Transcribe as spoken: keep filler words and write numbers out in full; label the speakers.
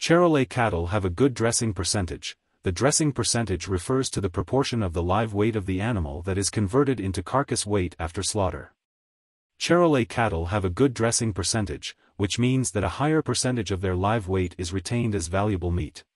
Speaker 1: Charolais cattle have a good dressing percentage. The dressing percentage refers to the proportion of the live weight of the animal that is converted into carcass weight after slaughter. Charolais cattle have a good dressing percentage, which means that a higher percentage of their live weight is retained as valuable meat.